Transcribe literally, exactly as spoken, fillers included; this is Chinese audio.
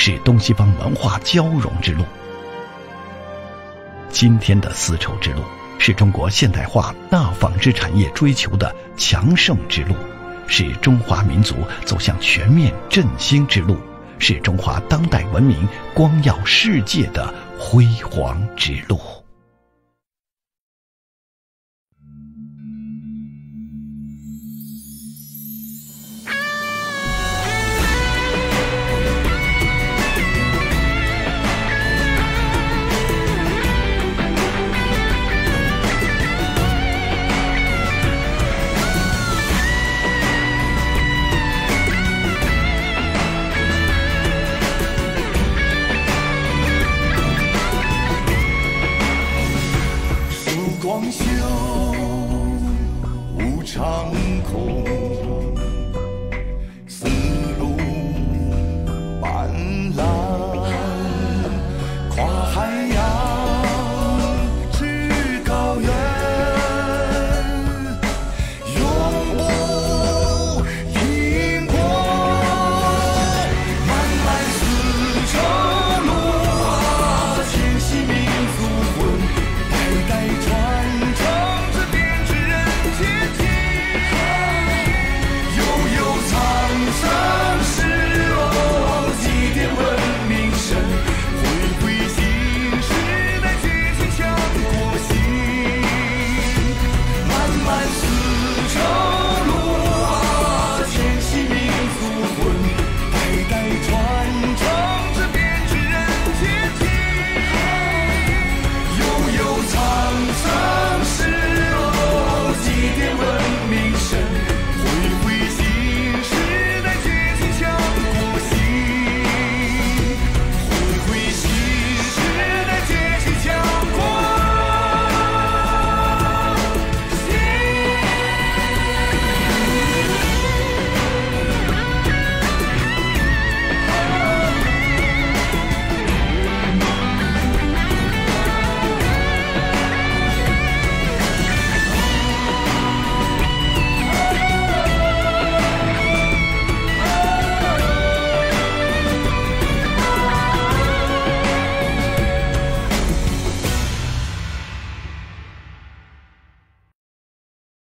是东西方文化交融之路。今天的丝绸之路是中国现代化大纺织产业追求的强盛之路，是中华民族走向全面振兴之路，是中华当代文明光耀世界的辉煌之路。